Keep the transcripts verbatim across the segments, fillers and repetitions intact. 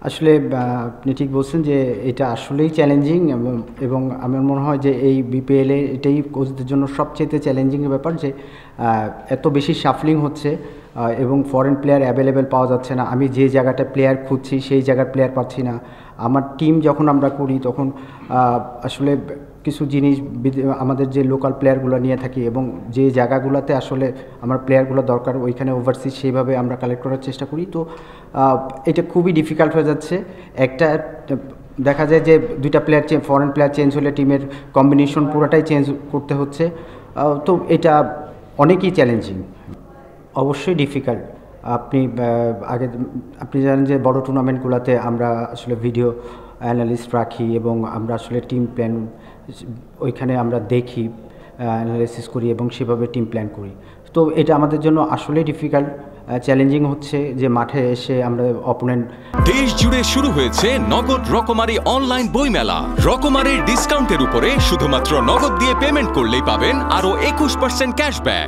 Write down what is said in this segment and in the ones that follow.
আসলে আপনি ঠিক বলছেন যে এটা আসলেই চ্যালেঞ্জিং এবং এবং আমার মনে হয় যে এই বিপিএলে এটাই কোচদের জন্য সবচেয়ে চ্যালেঞ্জিংয়ের ব্যাপার যে এত বেশি শাফলিং হচ্ছে এবং ফরেন প্লেয়ার অ্যাভেলেবেল পাওয়া যাচ্ছে না। আমি যে জায়গাটা প্লেয়ার খুঁজছি সেই জায়গার প্লেয়ার পাচ্ছি না। আমার টিম যখন আমরা করি তখন আসলে কিছু জিনিস আমাদের যে লোকাল প্লেয়ারগুলো নিয়ে থাকি এবং যে জায়গাগুলোতে আসলে আমার প্লেয়ারগুলো দরকার ওইখানে ওভারসিজ সেইভাবে আমরা কালেক্ট করার চেষ্টা করি। তো এটা খুবই ডিফিকাল্ট হয়ে যাচ্ছে। একটা দেখা যায় যে দুইটা player change foreign player change হলে টিমের কম্বিনেশন পুরোটাই চেঞ্জ করতে হচ্ছে। তো এটা অনেকই চ্যালেঞ্জিং, অবশ্যই ডিফিকাল্ট। আপনি আগে আপনি জানেন যে বড় টুর্নামেন্টগুলোতে আমরা আসলে ভিডিও অ্যানালিস্ট রাখি এবং আমরা আসলে টিম প্ল্যান ওইখানে আমরা দেখি, অ্যানালাইসিস করি এবং সেভাবে টিম প্ল্যান করি। তো এটা আমাদের জন্য আসলেই ডিফিকাল্ট, চ্যালেঞ্জিং হচ্ছে যে মাঠে এসে আমরা অপোনেন্ট। দেশ জুড়ে শুরু হয়েছে নগদ রকমারি অনলাইন বইমেলা। রকমারির ডিসকাউন্টের উপরে শুধুমাত্র নগদ দিয়ে পেমেন্ট করলেই পাবেন আরও একুশ পার্সেন্ট ক্যাশব্যাক।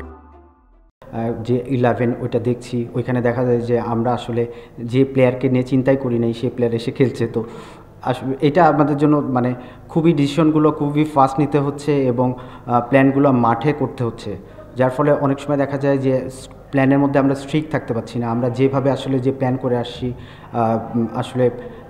যে ইলেভেন ওইটা দেখছি, ওইখানে দেখা যায় যে আমরা আসলে যে প্লেয়ারকে নিয়ে চিন্তাই করি নাই সেই প্লেয়ার এসে খেলছে। তো আসলে এটা আমাদের জন্য মানে খুবই ডিসিশনগুলো খুবই ফাস্ট নিতে হচ্ছে এবং প্ল্যানগুলো মাঠে করতে হচ্ছে, যার ফলে অনেক সময় দেখা যায় যে প্ল্যানের মধ্যে আমরা স্ট্রিক্ট থাকতে পারছি না। আমরা যেভাবে আসলে যে প্ল্যান করে আসছি আসলে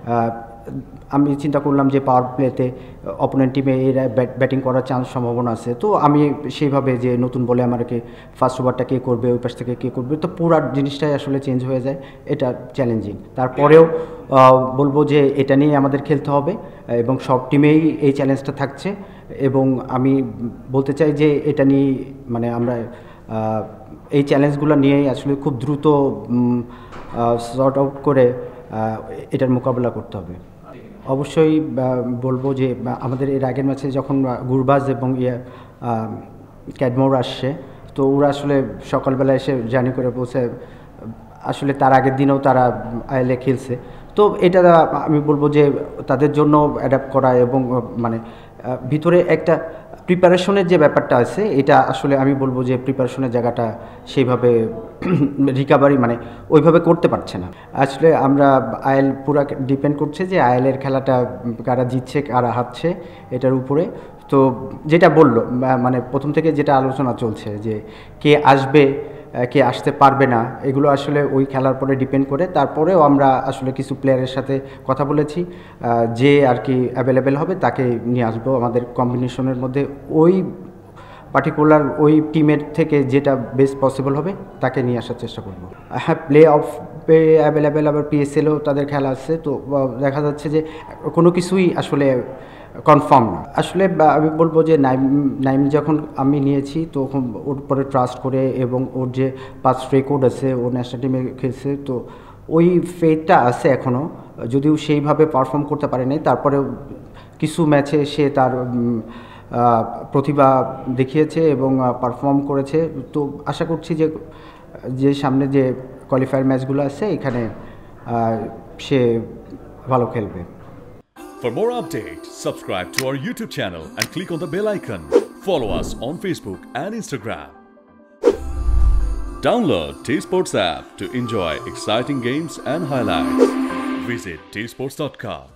আমি চিন্তা করলাম যে পাওয়ার প্লেতে অপোনেন্ট টিমে এরা ব্যাটিং করার চান্স সম্ভাবনা আছে, তো আমি সেইভাবে যে নতুন বলে আমাকে ফার্স্ট ওভারটা কে করবে ওই পাশ থেকে কে করবে, তো পুরো জিনিসটাই আসলে চেঞ্জ হয়ে যায়। এটা চ্যালেঞ্জিং। তারপরেও বলবো যে এটা নিয়ে আমাদের খেলতে হবে এবং সব টিমেই এই চ্যালেঞ্জটা থাকছে এবং আমি বলতে চাই যে এটা নিয়ে মানে আমরা এই চ্যালেঞ্জগুলো নিয়েই আসলে খুব দ্রুত সর্ট আউট করে এটার মোকাবেলা করতে হবে। অবশ্যই বলবো যে আমাদের এর আগের ম্যাচে যখন গুরবাজ এবং ইয়ে ক্যাডমোর আসছে, তো ওরা আসলে সকালবেলা এসে জার্নি করে পৌঁছে আসলে তার আগের দিনেও তারা আইএলে খেলছে। তো এটা আমি বলবো যে তাদের জন্য অ্যাডাপ্ট করা এবং মানে ভিতরে একটা প্রিপারেশনের যে ব্যাপারটা আছে এটা আসলে আমি বলবো যে প্রিপারেশনের জায়গাটা সেইভাবে রিকাভারি মানে ওইভাবে করতে পারছে না। আসলে আমরা আইএল পুরো ডিপেন্ড করছে যে আইএলের খেলাটা কারা জিতছে কারা হারছে এটার উপরে। তো যেটা বললো মানে প্রথম থেকে যেটা আলোচনা চলছে যে কে আসবে কে আসতে পারবে না, এগুলো আসলে ওই খেলার পরে ডিপেন্ড করে। তারপরেও আমরা আসলে কিছু প্লেয়ারের সাথে কথা বলেছি, যে আর কি অ্যাভেলেবেল হবে তাকে নিয়ে আসবো আমাদের কম্বিনেশনের মধ্যে, ওই পার্টিকুলার ওই টিমের থেকে যেটা বেস্ট পসিবল হবে তাকে নিয়ে আসার চেষ্টা করব। হ্যাঁ, প্লে অফ পে অ্যাভেলেবেল, আবার পিএসএলও তাদের খেলা আছে। তো দেখা যাচ্ছে যে কোনো কিছুই আসলে কনফার্ম না। আসলে আমি বলবো যে নাইম নাইম যখন আমি নিয়েছি তখন ওর পরে ট্রাস্ট করে এবং ওর যে পাস্ট রেকর্ড আছে ও ন্যাশনাল টিমে খেলছে, তো ওই ফেটটা আছে এখনও, যদিও সেইভাবে পারফর্ম করতে পারে নাই, তারপরেও কিছু ম্যাচে সে তার প্রতিভা দেখিয়েছে এবং পারফর্ম করেছে। তো আশা করছি যে যে সামনে যে কোয়ালিফায়ার ম্যাচগুলো আছে এখানে সে ভালো খেলবে। For more updates, subscribe to our YouTube channel and click on the bell icon. Follow us on Facebook and Instagram. Download Tsports app to enjoy exciting games and highlights. Visit tsports dot com.